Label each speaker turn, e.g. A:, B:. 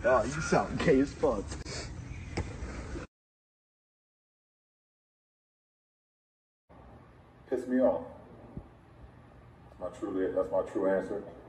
A: Oh, you sound gay as fuck.
B: Piss me off. That's my true answer.